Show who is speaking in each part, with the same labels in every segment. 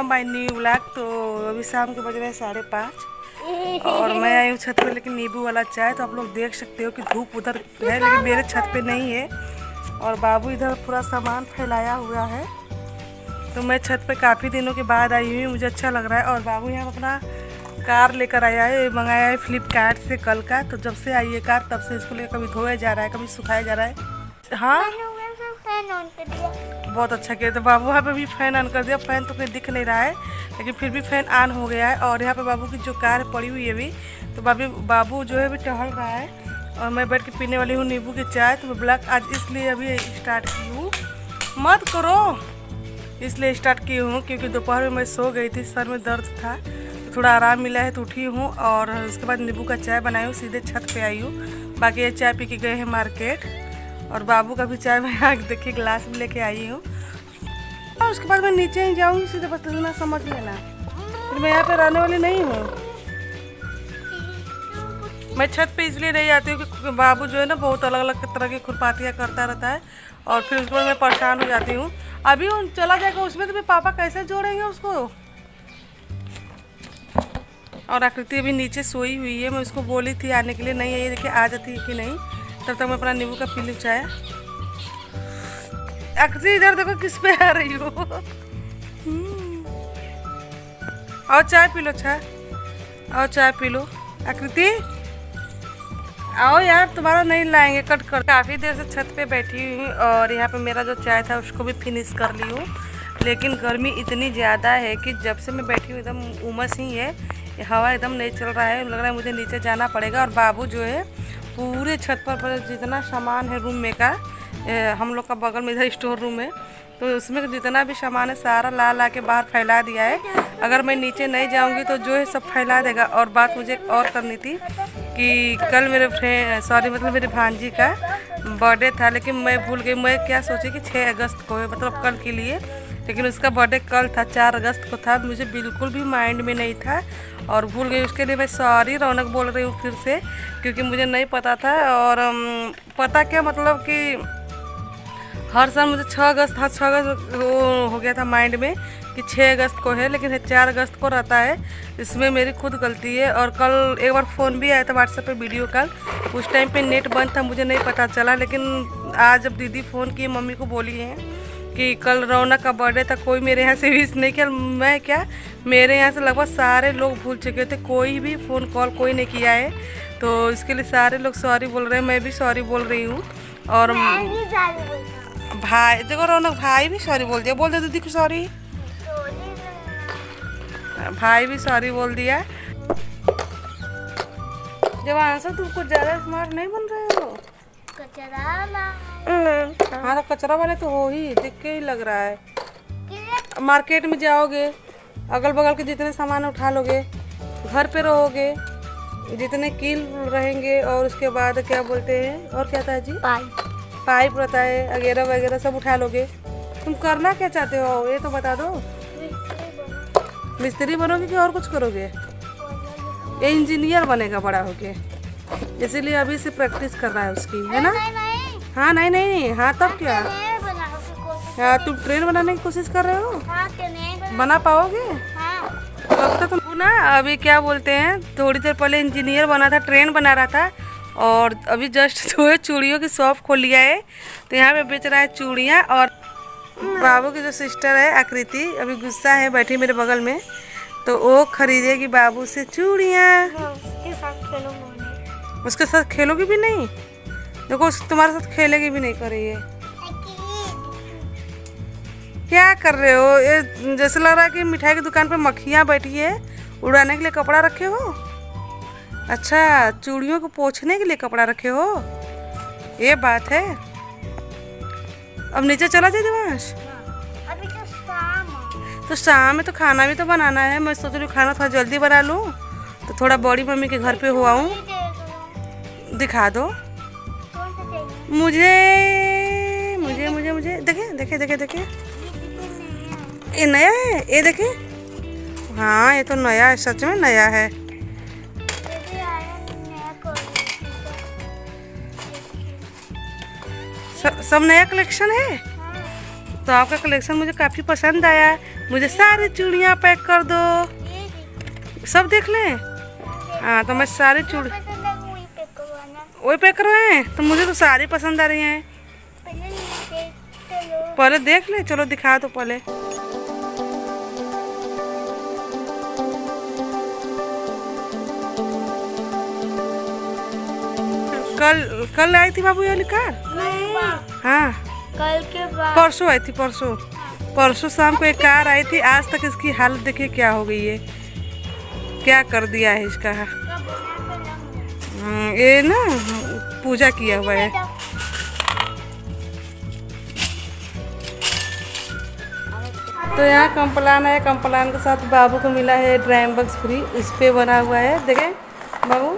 Speaker 1: Welcome bye new vlog. तो अभी शाम के बज रहे हैं 5:30 और मैं आई हूँ छत पे लेकिन नींबू वाला चाय। तो आप लोग देख सकते हो कि धूप उधर है लेकिन मेरे छत पे नहीं है और बाबू इधर पूरा सामान फैलाया हुआ है। तो मैं छत पे काफ़ी दिनों के बाद आई हुई, मुझे अच्छा लग रहा है। और बाबू यहाँ अपना कार लेकर आया है, मंगाया है फ्लिपकार्ट से कल का। तो जब से आई है कार तब से इसको लेकर कभी धोया जा रहा है कभी सुखाया जा रहा है। हाँ
Speaker 2: फैन ऑन कर दिया,
Speaker 1: बहुत अच्छा किया। तो बाबू यहाँ पे भी फ़ैन ऑन कर दिया। फ़ैन तो कोई दिख नहीं रहा है लेकिन फिर भी फ़ैन ऑन हो गया है। और यहाँ पे बाबू की जो कार पड़ी हुई है अभी, तो बाबू जो है अभी टहल रहा है और मैं बैठ के पीने वाली हूँ नींबू की चाय। तो मैं ब्लॉग आज इसलिए अभी स्टार्ट की हूँ, मत करो इसलिए स्टार्ट की हूँ क्योंकि दोपहर में मैं सो गई थी, सर में दर्द था तो थोड़ा आराम मिला है तो उठी हूँ। और उसके बाद नींबू का चाय बनाई हूँ, सीधे छत पे आई हूँ। बाकी ये चाय पी के गए हैं मार्केट और बाबू का भी चाय मैं यहाँ देखिए गिलास में लेके आई हूँ। और उसके बाद मैं नीचे ही जाऊँगी सीधे, बस इतना समझ लेना। फिर मैं यहाँ पे रहने वाली नहीं हूँ। मैं छत पे इसलिए नहीं आती हूँ कि बाबू जो है ना बहुत अलग अलग तरह की खुरपातियाँ करता रहता है और फिर उसके बाद मैं परेशान हो जाती हूँ। अभी वो चला जाएगा उसमें तो फिर पापा कैसे जोड़ेंगे उसको। और आकृति अभी नीचे सोई हुई है, मैं उसको बोली थी आने के लिए, नहीं आई। देखिए आ जाती है कि नहीं। तब तक मैं अपना नींबू का पी लूँ चाय। आकृति इधर देखो किस पे आ रही हो। और चाय पी लो, चाय और चाय पी लो। आकृति आओ यार, तुम्हारा नहीं लाएंगे कट कर। काफ़ी देर से छत पे बैठी हुई और यहाँ पे मेरा जो चाय था उसको भी फिनिश कर ली हूँ। लेकिन गर्मी इतनी ज़्यादा है कि जब से मैं बैठी हूँ एकदम उमस ही है, हवा एकदम नहीं चल रहा है। लग रहा है मुझे नीचे जाना पड़ेगा। और बाबू जो है पूरे छत पर जितना सामान है रूम में का, हम लोग का बगल में इधर स्टोर रूम है तो उसमें जितना भी सामान है सारा ला ला के बाहर फैला दिया है। अगर मैं नीचे नहीं जाऊंगी तो जो है सब फैला देगा। और बात मुझे और करनी थी कि कल मेरे मतलब मेरी भांजी का बर्थडे था लेकिन मैं भूल गई। मैं क्या सोची कि 6 अगस्त को है, मतलब कल के लिए, लेकिन उसका बर्थडे कल था, 4 अगस्त को था। मुझे बिल्कुल भी माइंड में नहीं था और भूल गई। उसके लिए मैं सॉरी रौनक बोल रही हूँ फिर से क्योंकि मुझे नहीं पता था। और पता क्या मतलब कि हर साल मुझे 6 अगस्त, हाँ 6 अगस्त हो गया था माइंड में कि 6 अगस्त को है लेकिन 4 अगस्त को रहता है। इसमें मेरी खुद गलती है। और कल एक बार फ़ोन भी आया था व्हाट्सएप पे वीडियो कॉल, उस टाइम पे नेट बंद था, मुझे नहीं पता चला। लेकिन आज जब दीदी फ़ोन की मम्मी को बोली है कि कल रौनक का बर्थडे था, कोई मेरे यहाँ से विश नहीं किया। मैं क्या, मेरे यहाँ से लगभग सारे लोग भूल चुके थे, कोई भी फ़ोन कॉल कोई नहीं किया है। तो इसके लिए सारे लोग सॉरी बोल रहे हैं, मैं भी सॉरी बोल रही हूँ। और भाई देखो रौनक भाई भी सॉरी बोल दिया, बोल दे दीदी को सॉरी। भाई भी सॉरी बोल दिया। जब आंसर तुम कुछ ज़्यादा स्मार्ट नहीं बन रहे हो। हाँ तो कचरा वाले तो हो ही, देख के ही लग रहा है। मार्केट में जाओगे, अगल बगल के जितने सामान उठा लोगे, घर पे रहोगे, जितने कील रहेंगे और उसके बाद क्या बोलते हैं और क्या था जी, पाइप रहता है वगैरह वगैरह सब उठा लोगे। तुम करना क्या चाहते हो ये तो बता दो। मिस्त्री बनोगे कि और कुछ करोगे? ये इंजीनियर बनेगा बड़ा होके, इसीलिए अभी से प्रैक्टिस कर रहा है उसकी, है ना? हाँ नहीं हाँ तब क्या, हाँ तुम ट्रेन बनाने की कोशिश कर रहे हो? बना पाओगे? तब तक तुम ना अभी क्या बोलते हैं, थोड़ी देर पहले इंजीनियर बना था, ट्रेन बना रहा था और अभी जस्ट जो है चूड़ियों की शॉप खोल लिया है तो यहाँ पे बेच रहा है चूड़ियाँ। और बाबू की जो सिस्टर है आकृति अभी गुस्सा है, बैठी मेरे बगल में, तो वो खरीदेगी बाबू से चूड़ियाँ। उसके साथ खेलोगी भी नहीं? देखो तुम्हारे साथ खेलेगी भी नहीं कर रही है। क्या कर रहे हो? ये जैसे लग रहा है कि मिठाई की दुकान पे मक्खियाँ बैठी है, उड़ाने के लिए कपड़ा रखे हो। अच्छा, चूड़ियों को पोंछने के लिए कपड़ा रखे हो, ये बात है। अब नीचे चला जाए दिमाश।
Speaker 2: अभी तो शाम है।
Speaker 1: तो शाम में तो खाना भी तो बनाना है। मैं सोच रही हूँ खाना थोड़ा जल्दी बना लूँ तो थोड़ा बड़ी मम्मी के घर पे हो आऊँ। दिखा दो मुझे मुझे मुझे मुझे देखे देखे देखे देखे, ये नया है, ये देखे। हाँ ये तो नया है, सच में नया है। सब नया कलेक्शन है। तो आपका कलेक्शन मुझे काफ़ी पसंद आया। मुझे सारी चूड़ियाँ पैक कर दो।
Speaker 2: ये देखो,
Speaker 1: सब देख लें? हाँ तो मैं सारी चूड़ी
Speaker 2: पसंद है वही पे करवाना।
Speaker 1: वही पैक करवाएं। तो मुझे तो सारी पसंद आ रही हैं।
Speaker 2: पहले नीचे चलो।
Speaker 1: पहले देख ले, चलो दिखा दो पहले। कल कल आई थी बाबू ये कार? हाँ
Speaker 2: कल के बाद
Speaker 1: परसों आई थी, परसों शाम को एक कार आई थी। आज तक इसकी हालत देखिए क्या हो गई है, क्या कर दिया है इसका। ये ना पूजा किया हुआ है। तो यहाँ कंप्लान है, कंप्लान के साथ बाबू को मिला है ड्राइंग बॉक्स फ्री। इस पे बना हुआ है, देखें बाबू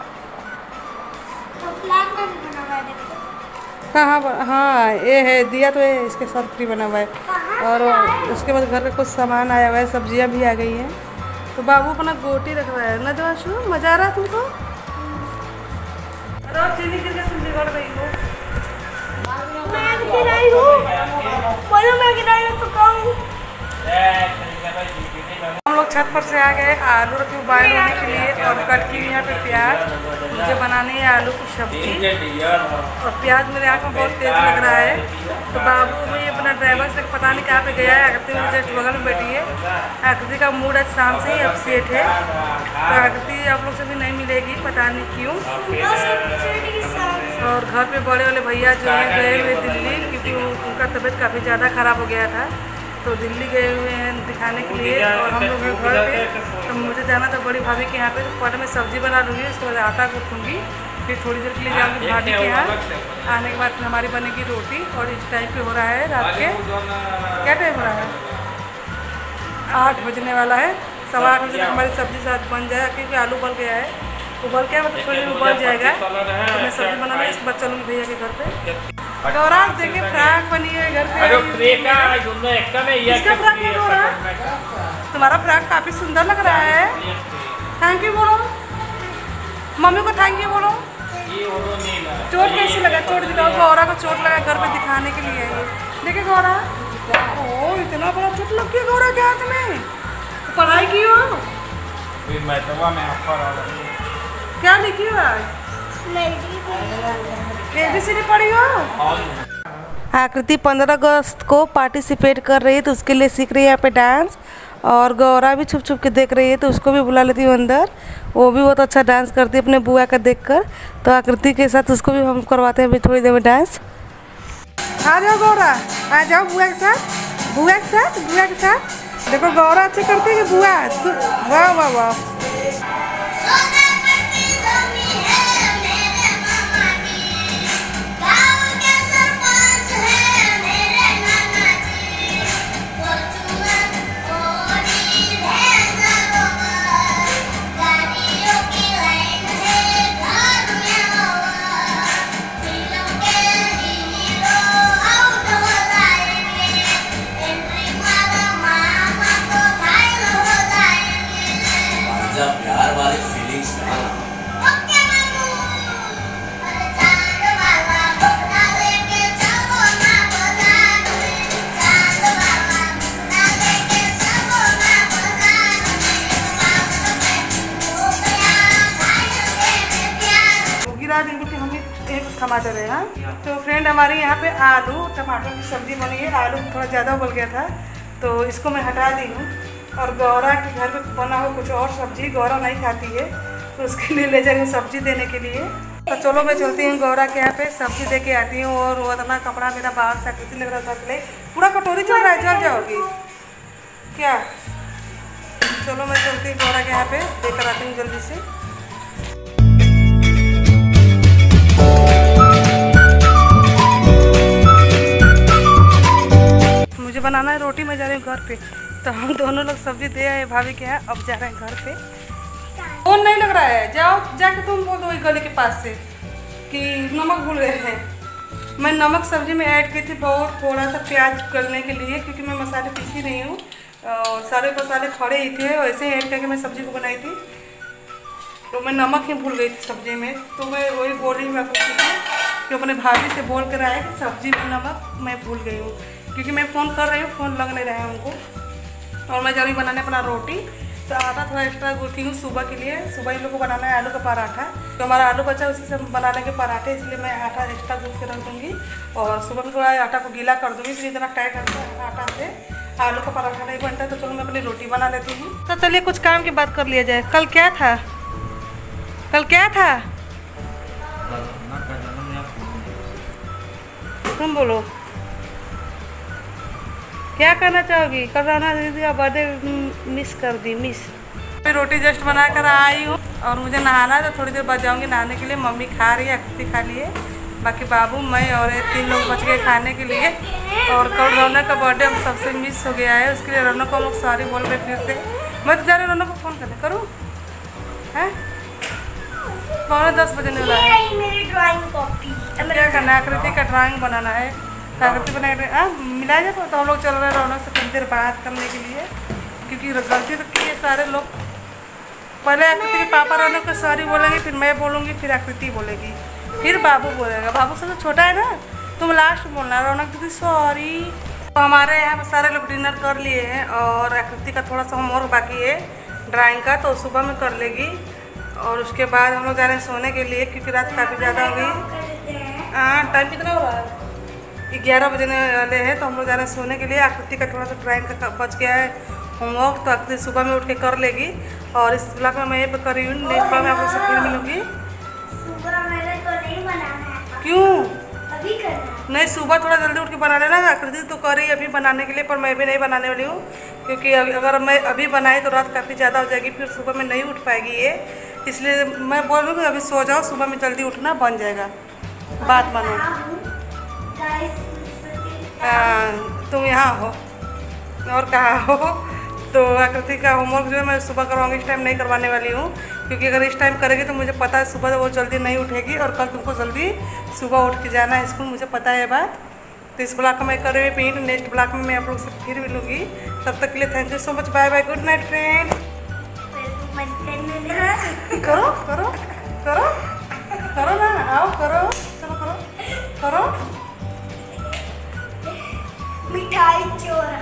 Speaker 1: कहाँ। हाँ ये है, दिया तो है, इसके साथ फ्री बना हुआ है। और उसके बाद घर का कुछ सामान आया हुआ है, सब्जियाँ भी आ गई हैं। तो बाबू अपना गोटी रख रहा है ना देवांशु, मजा आ रहा है तुमको? अरे चीनी गिर तुम बिगड़ रही हो। हम लोग छत पर से आ गए आलू रखे उबाल होने के लिए, और कट की यहाँ पे प्याज। मुझे बनानी है आलू की सब्जी, और प्याज मेरे आँख में बहुत तेज लग रहा है। तो बाबू भी अपना ड्राइवर से पता नहीं कहाँ पे गया है। आकृति मेरे जस्ट बगल में बैठी है। आकृति का मूड आज शाम से ही अपसेट है। तो आकृति आप लोग से भी नहीं मिलेगी, पता नहीं क्यों। और घर पे बड़े वाले भैया जो हैं गए हुए दिल्ली, क्योंकि उनका तबीयत काफ़ी ज़्यादा ख़राब हो गया था। तो दिल्ली गए हुए हैं दिखाने के लिए, और हम लोग हैं घर पे। तो मुझे जाना था बड़ी भाभी के यहाँ पे। तो पहले मैं सब्जी बना लूँगी, उसके बाद आटा गूँथूँगी, फिर थोड़ी देर के लिए जाऊँगी भाभी के यहाँ। आने के बाद हमारी बनेगी रोटी। और इस टाइम पे हो रहा है रात के, क्या टाइम हो रहा है? 8 बजने वाला है। 8:15 बजे तक हमारी सब्जी साथ बन जाए, क्योंकि आलू उबल गया है। उबल के मतलब थोड़ी देर उबल जाएगा तो मैं सब्जी बना लूँगी। इसके बाद चलूँगी भैया के घर पे। गौराज देखिए फ्रॉक बनी है घर पे। इसका फ्रॉक है गौराज, तुम्हारा फ्रॉक काफ़ी सुंदर लग रहा है। थैंक यू बोलो मम्मी को, थैंक यू बोलो। चोट कैसी लगा? चोट दिखाओ। गौरा को चोट लगा, घर पे दिखाने के लिए है। देखिए गौरा, ओ इतना बड़ा चोट लग गया गौरा के हाथ में। पढ़ाई की हो? क्या लिखी हो आज? ABCD पढ़ी हो? आकृति 15 अगस्त को पार्टिसिपेट कर रही है, तो उसके लिए सीख रही है यहाँ पे डांस। और गौरा भी छुप छुप के देख रही है, तो उसको भी बुला लेती हूँ अंदर। वो भी बहुत अच्छा डांस करती है अपने बुआ का देखकर। तो आकृति के साथ उसको भी हम करवाते हैं अभी थोड़ी देर में डांस। आ जाओ गौरा, आ जाओ बुआ के साथ, बुआ के साथ, बुआ के साथ। देखो गौरा अच्छे करती है बुआ। वाह वाह वाह।
Speaker 3: प्यार वाली फीलिंग्स
Speaker 1: टमाटर है। हाँ तो फ्रेंड हमारे यहाँ पे आलू टमाटर की सब्जी बनी है। आलू थोड़ा ज़्यादा उबल गया था, तो इसको मैं हटा दी हूँ। और गौरा के घर पे बना हो कुछ और सब्जी, गौरा नहीं खाती है, तो उसके लिए ले जाएंगे सब्जी देने के लिए। तो चलो मैं चलती हूँ गौरा के यहाँ पे सब्जी दे के आती हूँ। और वो इतना कपड़ा मेरा बाहर से आकृति लग रहा था, पूरा कटोरी चल रहा है, जल जाओगी क्या? चलो मैं चलती हूँ गौरा के यहाँ पे, देकर आती हूँ जल्दी से। मुझे बनाना है रोटी, मैं जा रही हूँ घर पे। तो हम दोनों लोग सब्जी दे आए भाभी के यहाँ, अब जा रहे हैं घर पे। फोन नहीं लग रहा है, जाओ जाके तुम बोल दो वही गले के पास से कि नमक भूल गए हैं। मैं नमक सब्जी में ऐड की थी बहुत थोड़ा सा प्याज गलने के लिए, क्योंकि मैं मसाले पीसी नहीं हूँ, सारे मसाले खड़े ही थे, वैसे ही ऐड करके मैं सब्जी को बनाई थी। तो मैं नमक ही भूल गई थी सब्जी में, तो मैं वही बोल रही हूँ आपको कि अपने भाभी से बोल कर आया कि सब्जी में नमक मैं भूल गई हूँ। क्योंकि मैं फ़ोन कर रही हूँ, फ़ोन लग नहीं रहा है उनको। और मैं जा रही हूँ बनाने अपना रोटी। तो आटा थोड़ा एक्स्ट्रा गूँथी हूँ सुबह के लिए। सुबह इन लोग को बनाना है आलू का पराठा, तो हमारा आलू बचा उसी से बना लेंगे पराठे, इसलिए मैं आटा एक्स्ट्रा गूँथ के रख दूँगी। और सुबह में थोड़ा आटा को गीला कर दूँगी, इसलिए इतना टाइट आटा से आलू का पराठा नहीं बनता है। तो चलो मैं अपनी रोटी बना लेती हूँ। तो चलिए कुछ काम की बात कर लिया जाए। कल क्या था? तुम बोलो, क्या करना चाहोगी? कल रौनक दीदी का बर्थडे मिस कर दी। मैं रोटी जस्ट बना कर आई हूँ और मुझे नहाना है, तो थोड़ी देर बाद जाऊँगी नहाने के लिए। मम्मी खा रही है, अकृति खा लिए, बाकी बाबू, मैं और 3 लोग बच गए खाने के लिए। और कल रौनक का बर्थडे हम सबसे मिस हो गया है, उसके लिए रौनक को हम लोग सॉरी बोल रहे फिर से। मैं तो जा रही रौनक को फ़ोन करने करूँ है 9:10 बजे वाला है।
Speaker 2: मेरी ड्राइंग कॉपी
Speaker 1: क्या करना है? आकृति का ड्राइंग बनाना है। आकृति बना मिला जाए तो हम लोग चल रहे हैं रौनक से थोड़ी देर बात करने के लिए, क्योंकि गलती तो की है सारे लोग। पहले आकृति के पापा रौनक को सॉरी बोलेंगे, फिर मैं बोलूँगी, फिर आकृति बोलेगी, फिर बाबू बोलेगा। बाबू सबसे छोटा है ना, तुम लास्ट बोलना है। रौनक दीदी सॉरी। तो हमारे यहाँ पर सारे लोग डिनर कर लिए हैं और आकृति का थोड़ा सा होमवर्क बाकी है ड्राइंग का, तो सुबह में कर लेगी। और उसके बाद हम लोग जा रहे हैं सोने के लिए, क्योंकि रात काफ़ी ज़्यादा हो गई। हाँ, टाइम कितना हो रहा है? 11 बजने वाले हैं, तो हम लोग जा रहे हैं सोने के लिए। आकृति का थोड़ा सा ड्राइंग का बच गया है होमवर्क, तो आकृति सुबह में उठ के कर लेगी। और इस ब्लॉग में मैं ये कर रही हूँ, नेक्स्ट ब्लॉग में आप लोग से फिर मिलूँगी।
Speaker 2: सुबह मेरे को नहीं बनाना है।
Speaker 1: क्यों
Speaker 2: अभी करना है।
Speaker 1: नहीं? सुबह थोड़ा जल्दी उठ के बना लेना। आकृति तो कर रही है अभी बनाने के लिए, पर मैं भी नहीं बनाने वाली हूँ, क्योंकि अगर मैं अभी बनाई तो रात काफ़ी ज़्यादा हो जाएगी, फिर सुबह में नहीं उठ पाएगी ये। इसलिए मैं बोल रही हूँ कि अभी सो जाओ, सुबह में जल्दी उठना, बन जाएगा। बात मानो। तुम यहाँ हो और कहाँ हो? तो आकृति का होमवर्क जो है मैं सुबह करवाऊँगी, इस टाइम नहीं करवाने वाली हूँ, क्योंकि अगर इस टाइम करेगी तो मुझे पता है सुबह वो जल्दी नहीं उठेगी, और कल तुमको जल्दी सुबह उठ के जाना है स्कूल, मुझे पता है बात। तो इस ब्लॉग को मैं कर रही हूँ पेंट। नेक्स्ट ब्लॉग में मैं आप लोग से फिर मिलूँगी। तब तक के लिए thank you so much. Bye bye, good night friend. करो करो करो करो ना, आओ करो, चलो करो करो।
Speaker 2: मिठाई चोर